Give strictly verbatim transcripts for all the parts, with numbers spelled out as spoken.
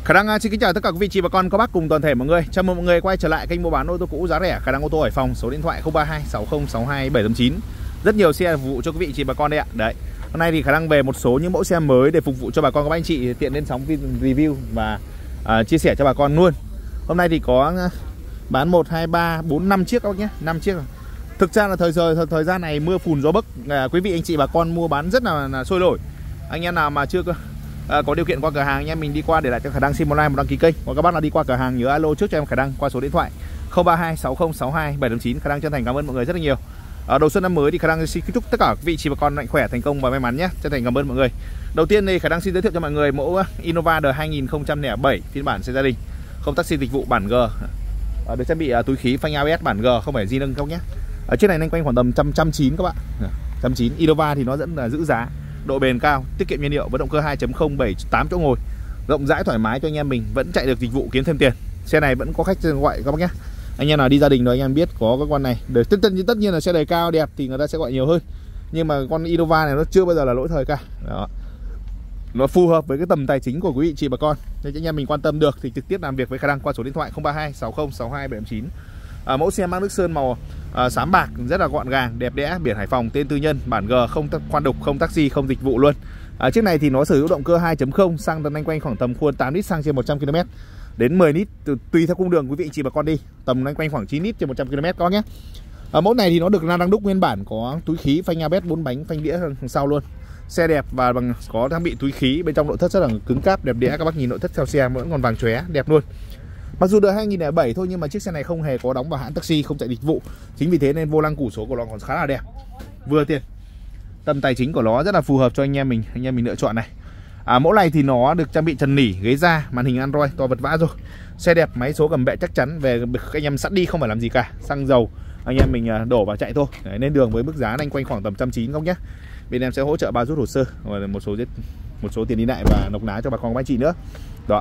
Khả năng xin kính chào tất cả quý vị chị và con, các bác cùng toàn thể mọi người. Chào mừng mọi người quay trở lại kênh mua bán ô tô cũ giá rẻ Khả năng ô tô Hải Phòng. Số điện thoại không ba hai sáu không sáu hai bảy tám chín. Rất nhiều xe phục vụ cho quý vị chị và con đây ạ. Đấy. Hôm nay thì Khả năng về một số những mẫu xe mới để phục vụ cho bà con các anh chị tiện lên sóng review và à, chia sẻ cho bà con luôn. Hôm nay thì có bán một hai ba bốn năm chiếc các bác nhé, năm chiếc. Thực ra là thời giờ thời, thời gian này mưa phùn gió bấc, à, quý vị anh chị bà con mua bán rất là, là sôi nổi. Anh em nào mà chưa có À, có điều kiện qua cửa hàng anh em mình đi qua để lại cho Khả năng xin một like, một đăng ký kênh. Còn các bác nào đi qua cửa hàng nhớ alo trước cho em Khả năng qua số điện thoại không ba hai sáu không sáu hai bảy tám chín. Khả năng chân thành cảm ơn mọi người rất là nhiều. À, đầu xuân năm mới thì Khả năng xin chúc tất cả quý vị chị và con mạnh khỏe, thành công và may mắn nhé. Chân thành cảm ơn mọi người. Đầu tiên thì Khả năng xin giới thiệu cho mọi người mẫu Innova đời hai nghìn không trăm lẻ bảy phiên bản xe gia đình, không taxi dịch vụ bản G, à, được trang bị à, túi khí phanh a bê ét bản G, không phải zin nâng không nhé. Ở trên này nhanh quanh khoảng tầm trăm trăm chín các bạn, trăm chín. Innova thì nó rất là giữ giá, độ bền cao, tiết kiệm nhiên liệu với động cơ hai chấm không bảy tám chỗ ngồi, rộng rãi thoải mái cho anh em mình vẫn chạy được dịch vụ kiếm thêm tiền. Xe này vẫn có khách gọi các bác nhé. Anh em nào đi gia đình rồi anh em biết có cái con này. Để tất nhiên tất nhiên là xe đời cao đẹp thì người ta sẽ gọi nhiều hơn. Nhưng mà con Innova này nó chưa bao giờ là lỗi thời cả. Đó. Nó phù hợp với cái tầm tài chính của quý vị chị bà con. Nên anh em mình quan tâm được thì trực tiếp làm việc với Khả năng qua số điện thoại không ba hai sáu không sáu hai bảy chín. À, mẫu xe mang nước sơn màu à, xám bạc, rất là gọn gàng, đẹp đẽ, biển Hải Phòng, tên tư nhân, bản G, không khoan đục, không taxi, không dịch vụ luôn. À, chiếc này thì nó sở hữu động cơ hai chấm không, xăng tầm anh quanh khoảng tầm khuôn tám lít xăng trên một trăm ki lô mét đến mười lít, tùy theo cung đường quý vị chị bà con đi, tầm anh quanh khoảng chín lít trên một trăm ki lô mét có nhé. À, mẫu này thì nó được đang đúc nguyên bản, có túi khí phanh a bê ét bốn bánh, phanh đĩa đằng sau luôn. Xe đẹp và bằng có trang bị túi khí, bên trong nội thất rất là cứng cáp, đẹp đẽ. Các bác nhìn nội thất theo xe vẫn còn vàng chóe, đẹp luôn. Mặc dù đời hai nghìn không trăm lẻ bảy thôi nhưng mà chiếc xe này không hề có đóng vào hãng taxi, không chạy dịch vụ. Chính vì thế nên vô lăng củ số của nó còn khá là đẹp, vừa tiền. Tầm tài chính của nó rất là phù hợp cho anh em mình, anh em mình lựa chọn này. À, mẫu này thì nó được trang bị trần nỉ, ghế da, màn hình Android, to vật vã rồi. Xe đẹp, máy số gầm bệ chắc chắn, về anh em sẵn đi không phải làm gì cả. Xăng dầu anh em mình đổ vào chạy thôi. Đấy, lên đường với mức giá anh quanh khoảng tầm trăm chín không nhé. Bên em sẽ hỗ trợ bao rút hồ sơ và một số một số tiền đi lại và nộp ná cho bà con các anh chị nữa. Đó.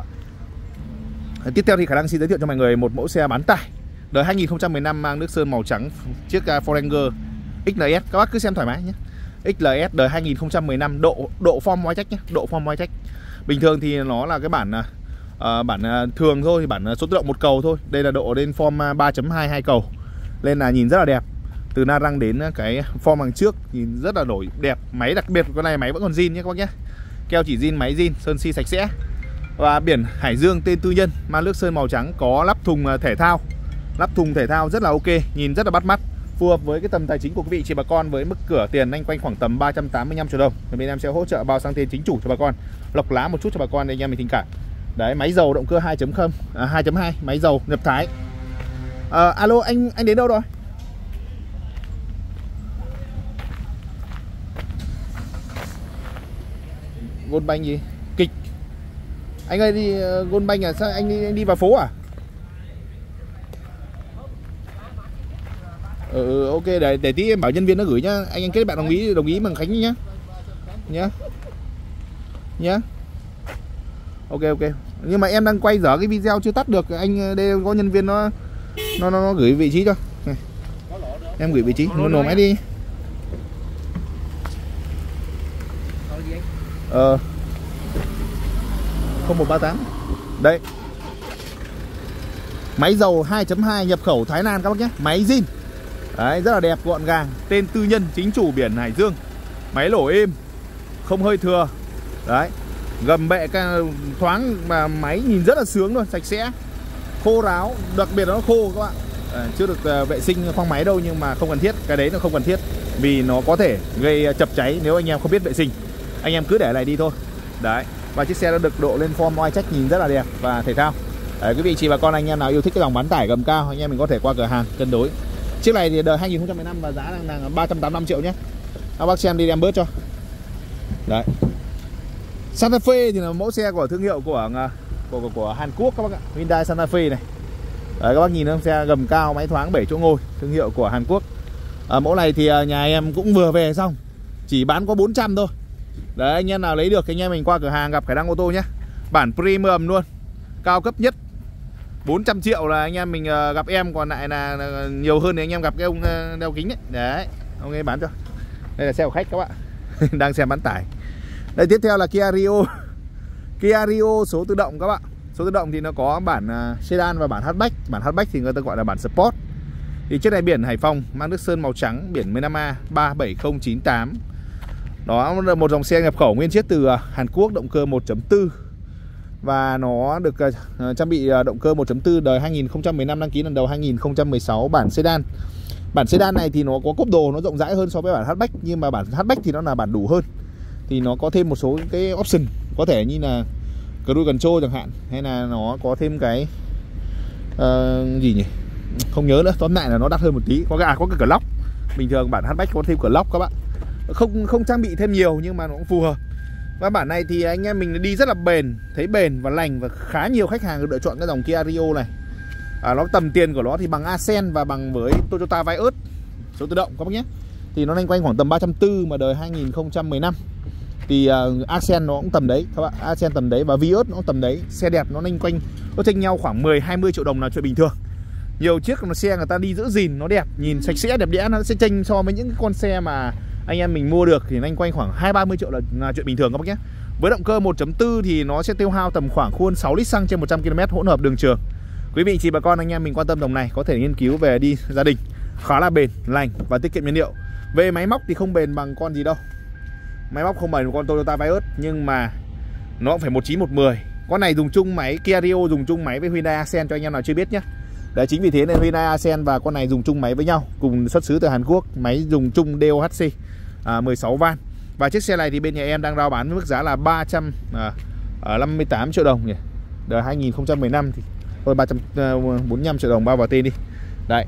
Tiếp theo thì Khả năng xin giới thiệu cho mọi người một mẫu xe bán tải đời hai nghìn không trăm mười lăm mang nước sơn màu trắng, chiếc Forranger ích lờ ét. Các bác cứ xem thoải mái nhé. ích lờ ét đời hai nghìn không trăm mười lăm, độ độ form white check nhé, độ form white check. Bình thường thì nó là cái bản uh, bản uh, thường thôi, thì bản uh, số tự động một cầu thôi. Đây là độ lên form ba chấm hai hai cầu. Nên là nhìn rất là đẹp. Từ na răng đến cái form đằng trước nhìn rất là nổi đẹp. Máy đặc biệt của con này máy vẫn còn zin nhé các bác nhé. Keo chỉ zin, máy zin, sơn xi sạch sẽ. Và biển Hải Dương tên tư nhân, mang nước sơn màu trắng, có lắp thùng thể thao. Lắp thùng thể thao rất là ok, nhìn rất là bắt mắt, phù hợp với cái tầm tài chính của quý vị chị bà con, với mức cửa tiền anh quanh khoảng tầm ba trăm tám mươi lăm triệu đồng. Thì bên em sẽ hỗ trợ bao sang tên chính chủ cho bà con, lọc lá một chút cho bà con để anh em mình tình cảm. Đấy, máy dầu động cơ hai chấm không, à, hai chấm hai, máy dầu nhập Thái. À, alo anh anh đến đâu rồi? Gôn banh gì? Kịch. Anh ơi đi uh, Gôn banh à? Sao anh đi, anh đi vào phố à? Ừ ok, để để tí em bảo nhân viên nó gửi nhá. Anh anh kết bạn đồng ý đồng ý bằng Khánh nhá. Nhá. Nhá. Ok ok. Nhưng mà em đang quay dở cái video chưa tắt được. Anh đây có nhân viên nó nó nó, nó gửi vị trí cho. Này. Em gửi vị trí, nó nổ máy đi. Ờ không một ba tám. Đây. Máy dầu hai chấm hai nhập khẩu Thái Lan các bác nhé. Máy zin. Đấy, rất là đẹp, gọn gàng. Tên tư nhân, chính chủ biển Hải Dương. Máy lổ êm, không hơi thừa. Đấy. Gầm bệ thoáng mà máy nhìn rất là sướng luôn, sạch sẽ, khô ráo. Đặc biệt nó khô các bạn. À, chưa được uh, vệ sinh khoang máy đâu, nhưng mà không cần thiết. Cái đấy nó không cần thiết, vì nó có thể gây chập cháy nếu anh em không biết vệ sinh. Anh em cứ để này đi thôi. Đấy. Và chiếc xe đã được độ lên form white check, nhìn rất là đẹp và thể thao. Đấy, quý vị chị và con anh em nào yêu thích cái dòng bán tải gầm cao, anh em mình có thể qua cửa hàng cân đối. Chiếc này thì đời hai nghìn không trăm mười lăm và giá đang là ba trăm tám mươi lăm triệu nhé. Các bác xem đi em bớt cho. Đấy. Santa Fe thì là mẫu xe của thương hiệu của của của, của Hàn Quốc các bác ạ. Hyundai Santa Fe này. Đấy, các bác nhìn nó xe gầm cao, máy thoáng, bảy chỗ ngồi, thương hiệu của Hàn Quốc. À, mẫu này thì nhà em cũng vừa về xong, chỉ bán có bốn trăm thôi. Đấy, anh em nào lấy được thì anh em mình qua cửa hàng gặp Khả năng ô tô nhé. Bản premium luôn, cao cấp nhất, bốn trăm triệu là anh em mình gặp em. Còn lại là nhiều hơn thì anh em gặp cái ông đeo kính ấy. Đấy, ông ấy bán cho. Đây là xe của khách các bạn. Đang xem bán tải. Đây tiếp theo là Kia Rio. Kia Rio số tự động các bạn. Số tự động thì nó có bản uh, sedan và bản hatchback. Bản hatchback thì người ta gọi là bản sport. Thì chiếc này biển Hải Phòng, mang nước sơn màu trắng, biển mười lăm A ba bảy không chín tám. Đó là một dòng xe nhập khẩu nguyên chiếc từ uh, Hàn Quốc, động cơ một chấm bốn. Và nó được uh, trang bị uh, động cơ một chấm bốn đời hai nghìn không trăm mười lăm, đăng ký lần đầu hai nghìn không trăm mười sáu, bản sedan. Bản sedan này thì nó có cốp đồ nó rộng rãi hơn so với bản hatchback, nhưng mà bản hatchback thì nó là bản đủ hơn. Thì nó có thêm một số cái option, có thể như là cruise control chẳng hạn, hay là nó có thêm cái uh, gì nhỉ, không nhớ nữa. Tóm lại là nó đắt hơn một tí. Có cái à, có cái cửa lóc. Bình thường bản hatchback có thêm cửa lóc các bạn. Không không trang bị thêm nhiều nhưng mà nó cũng phù hợp. Và bản này thì anh em mình đi rất là bền, thấy bền và lành, và khá nhiều khách hàng lựa chọn cái dòng Kia Rio này. À, nó tầm tiền của nó thì bằng Ascend và bằng với Toyota Vios số tự động các bác nhé. Thì nó loanh quanh khoảng tầm ba trăm bốn mươi mà đời hai nghìn không trăm mười lăm. Thì uh, Ascend nó cũng tầm đấy các bạn, Ascend tầm đấy và Vios nó cũng tầm đấy. Xe đẹp nó loanh quanh nó chênh nhau khoảng mười hai mươi triệu đồng là chuyện bình thường. Nhiều chiếc nó xe người ta đi giữ gìn nó đẹp, nhìn sạch sẽ đẹp đẽ, nó sẽ chênh so với những con xe mà anh em mình mua được thì loanh quanh khoảng hai ba mươi triệu là, là chuyện bình thường các bác nhé. Với động cơ một chấm bốn thì nó sẽ tiêu hao tầm khoảng khuôn sáu lít xăng trên một trăm ki lô mét hỗn hợp đường trường. Quý vị chị bà con anh em mình quan tâm dòng này có thể nghiên cứu về đi gia đình. Khá là bền, lành và tiết kiệm nhiên liệu. Về máy móc thì không bền bằng con gì đâu. Máy móc không bền bằng con Toyota Vios, nhưng mà nó cũng phải một chín một mười. Con này dùng chung máy, Kia Rio dùng chung máy với Hyundai Accent cho anh em nào chưa biết nhé. Đấy, chính vì thế nên Hyundai Accent và con này dùng chung máy với nhau, cùng xuất xứ từ Hàn Quốc, máy dùng chung đê ô hát xê à, mười sáu van. Và chiếc xe này thì bên nhà em đang rao bán với mức giá là ba trăm năm mươi tám triệu đồng nhỉ. Đời hai nghìn không trăm mười lăm thì thôi ba trăm bốn mươi lăm triệu đồng bao vào tên đi. Đấy.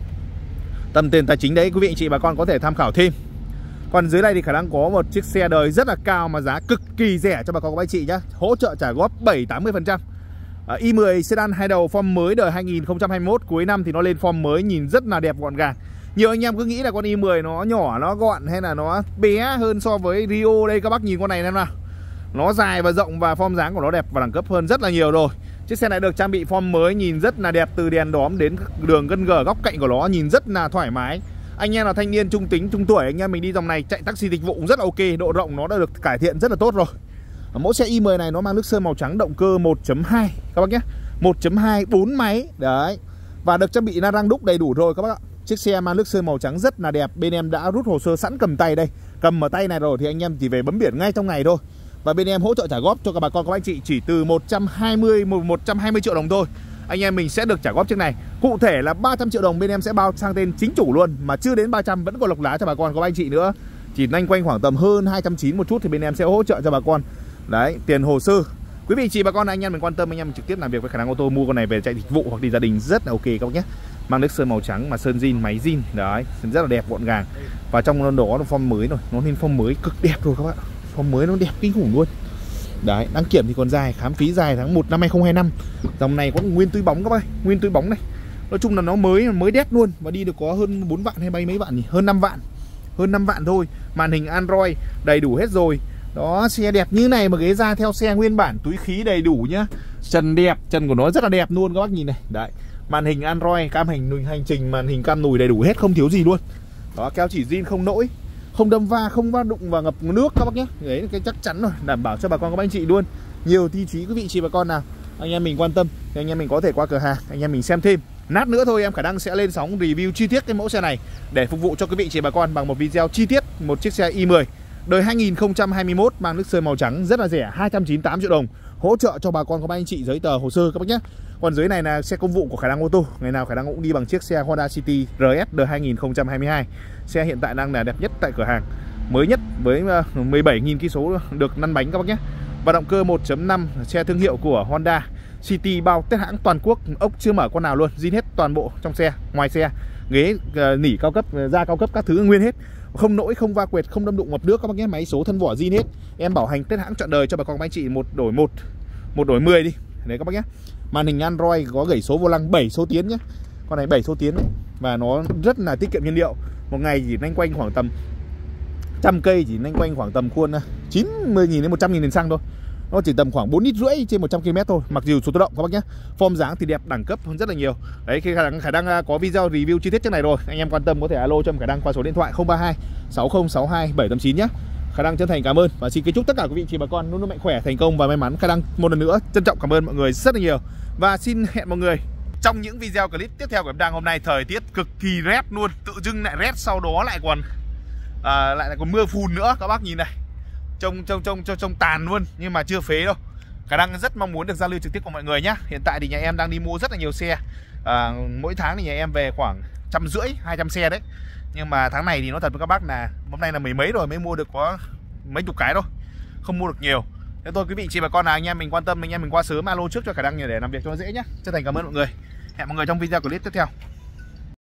Tầm tiền tài chính đấy quý vị anh chị bà con có thể tham khảo thêm. Còn dưới đây thì khả năng có một chiếc xe đời rất là cao mà giá cực kỳ rẻ cho bà con các anh chị nhá. Hỗ trợ trả góp bảy tám mươi phần trăm. À, i mười sedan hai đầu form mới đời hai nghìn không trăm hai mươi mốt, cuối năm thì nó lên form mới nhìn rất là đẹp gọn gàng. Nhiều anh em cứ nghĩ là con i mười nó nhỏ, nó gọn hay là nó bé hơn so với Rio. Đây các bác nhìn con này xem nào. Nó dài và rộng và form dáng của nó đẹp và đẳng cấp hơn rất là nhiều rồi. Chiếc xe này được trang bị form mới nhìn rất là đẹp, từ đèn đóm đến đường gân gờ góc cạnh của nó nhìn rất là thoải mái. Anh em là thanh niên trung tính, trung tuổi, anh em mình đi dòng này chạy taxi dịch vụ cũng rất là ok. Độ rộng nó đã được cải thiện rất là tốt rồi. Mẫu xe i mười này nó mang nước sơn màu trắng, động cơ một chấm hai các bác nhé, một chấm hai, bốn máy. Đấy. Và được trang bị la răng đúc đầy đủ rồi các bác ạ. Chiếc xe mang nước sơn màu trắng rất là đẹp. Bên em đã rút hồ sơ sẵn cầm tay đây. Cầm ở tay này rồi thì anh em chỉ về bấm biển ngay trong ngày thôi. Và bên em hỗ trợ trả góp cho các bà con các anh chị chỉ từ một trăm hai mươi triệu đồng thôi. Anh em mình sẽ được trả góp chiếc này. Cụ thể là ba trăm triệu đồng bên em sẽ bao sang tên chính chủ luôn. Mà chưa đến ba trăm vẫn còn lộc lá cho bà con các anh chị nữa. Chỉ loanh quanh khoảng tầm hơn hai trăm chín mươi một chút thì bên em sẽ hỗ trợ cho bà con. Đấy, tiền hồ sơ. Quý vị chị bà con anh em mình quan tâm, anh em mình trực tiếp làm việc với khả năng ô tô mua con này về chạy dịch vụ hoặc đi gia đình rất là ok các bác nhé. Mang nước sơn màu trắng mà sơn zin, máy zin. Đấy, rất là đẹp gọn gàng. Và trong đó nó form mới rồi, nó lên form mới cực đẹp rồi các bạn. Form mới nó đẹp kinh khủng luôn. Đấy, đăng kiểm thì còn dài, khám phí dài tháng một năm hai nghìn không trăm hai mươi lăm. Dòng này có nguyên túi bóng các bác ơi, nguyên túi bóng này. Nói chung là nó mới mới đét luôn và đi được có hơn bốn vạn hay bay mấy vạn nhỉ? Hơn năm vạn. Hơn năm vạn thôi. Màn hình Android đầy đủ hết rồi. Đó, xe đẹp như này mà ghế da theo xe nguyên bản, túi khí đầy đủ nhá. Trần đẹp, trần của nó rất là đẹp luôn các bác nhìn này. Đấy, màn hình Android, cam hành hành trình, màn hình cam nùi đầy đủ hết, không thiếu gì luôn. Đó, keo chỉ zin không nỗi, không đâm va, không va đụng và ngập nước các bác nhé. Đấy cái chắc chắn rồi, đảm bảo cho bà con các anh chị luôn. Nhiều tiêu chí quý vị chị bà con nào anh em mình quan tâm thì anh em mình có thể qua cửa hàng, anh em mình xem thêm. Nát nữa thôi em khả năng sẽ lên sóng review chi tiết cái mẫu xe này để phục vụ cho quý vị chị bà con bằng một video chi tiết một chiếc xe i mười đời hai nghìn không trăm hai mươi mốt mang nước sơn màu trắng rất là rẻ, hai trăm chín mươi tám triệu đồng, hỗ trợ cho bà con các anh chị giấy tờ hồ sơ các bác nhé. Còn dưới này là xe công vụ của khả năng ô tô, ngày nào khả năng cũng đi bằng chiếc xe Honda City rờ ét đời hai nghìn không trăm hai mươi hai. Xe hiện tại đang là đẹp nhất tại cửa hàng, mới nhất với mười bảy nghìn cây số được lăn bánh các bác nhé. Và động cơ một chấm năm, xe thương hiệu của Honda City, bao test hãng toàn quốc, ốc chưa mở con nào luôn, zin hết toàn bộ trong xe, ngoài xe, ghế uh, nỉ cao cấp, da cao cấp các thứ nguyên hết, không nỗi, không va quệt, không đâm đụng ngập nước các bác nhé. Máy số thân vỏ zin hết, em bảo hành test hãng trọn đời cho bà con các anh chị, một đổi một, một đổi mười đi đấy các bác nhé. Màn hình Android có gảy số vô lăng, bảy số tiến nhé, con này bảy số tiến đấy. Và nó rất là tiết kiệm nhiên liệu, một ngày chỉ loanh quanh khoảng tầm trăm cây, chỉ loanh quanh khoảng tầm khuôn chín mươi nghìn đến một trăm nghìn tiền xăng thôi. Nó chỉ tầm khoảng bốn lít rưỡi trên một trăm ki lô mét thôi, mặc dù số tự động các bác nhé. Form dáng thì đẹp, đẳng cấp hơn rất là nhiều. Đấy, khi khả năng, khả năng có video review chi tiết trước này rồi, anh em quan tâm có thể alo cho em khả năng qua số điện thoại không ba hai sáu không sáu hai bảy tám chín nhé. Khả năng chân thành cảm ơn và xin kính chúc tất cả quý vị chị bà con luôn luôn mạnh khỏe, thành công và may mắn. Khả năng một lần nữa trân trọng cảm ơn mọi người rất là nhiều và xin hẹn mọi người trong những video clip tiếp theo của em Đăng. Hôm nay thời tiết cực kỳ rét luôn, tự dưng lại rét, sau đó lại còn à, lại, lại còn mưa phùn nữa. Các bác nhìn này, trông trông trông trông trông tàn luôn nhưng mà chưa phế đâu. Khả năng rất mong muốn được giao lưu trực tiếp của mọi người nhá. Hiện tại thì nhà em đang đi mua rất là nhiều xe, à, mỗi tháng thì nhà em về khoảng trăm rưỡi hai trăm xe đấy. Nhưng mà tháng này thì nói thật với các bác là hôm nay là mười mấy rồi mới mua được có mấy chục cái thôi, không mua được nhiều. Thế thôi quý vị chị bà con nào anh em mình quan tâm, anh em mình qua sớm alo trước cho Khả năng để làm việc cho nó dễ nhá. Chân thành cảm ơn mọi người. Hẹn mọi người trong video clip tiếp theo.